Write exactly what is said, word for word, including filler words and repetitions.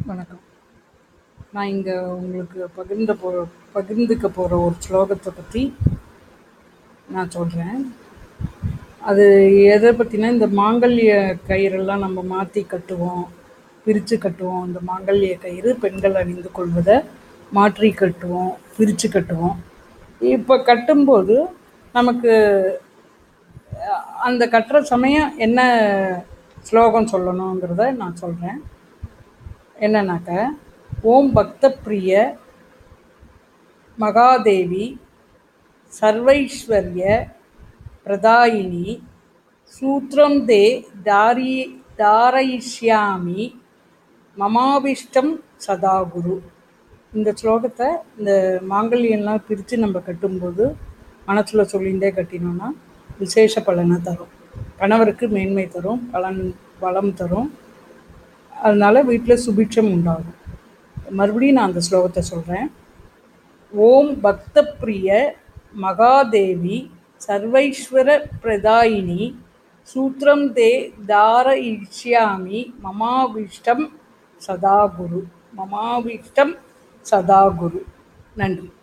வணக்கம். நான் இங்கே உங்களுக்கு பகிர்ந்த போ பகிர்ந்துக்க போகிற ஒரு ஸ்லோகத்தை பற்றி நான் சொல்கிறேன். அது எதை பற்றினா, இந்த மாங்கல்ய கயிறெல்லாம் நம்ம மாற்றி கட்டுவோம், பிரித்து கட்டுவோம். இந்த மாங்கல்ய கயிறு பெண்கள் அணிந்து கொள்வதை மாற்றி கட்டுவோம், பிரித்து கட்டுவோம். இப்போ கட்டும்போது நமக்கு அந்த கட்டுற சமயம் என்ன ஸ்லோகம் சொல்லணுங்கிறத நான் சொல்கிறேன். என்னன்னாக்க, ஓம் பக்த பிரிய மகாதேவி சர்வைஸ்வர்ய பிரதாயினி சூத்ரம் தே தாரி தாரயிஷ்யாமி மமாவிஷ்டம் சதாகுரு. இந்த ஸ்லோகத்தை இந்த மாங்கல்யெல்லாம் பிரித்து நம்ம கட்டும்போது மனசில் சொல்லிகிட்டே கட்டினோன்னா விசேஷ பலனை தரும். கணவருக்கு மேன்மை தரும், பலன் பலம் தரும். அதனால் வீட்டில் சுபிட்சம் உண்டாகும். மறுபடியும் நான் அந்த ஸ்லோகத்தை சொல்கிறேன். ஓம் பக்த பிரிய மகாதேவி சர்வைஸ்வர பிரதாயினி சூத்ரம் தே தாரயிஷ்யாமி மமாவிஷ்டம் சதாகுரு. மமாவிஷ்டம் சதாகுரு. நன்றி.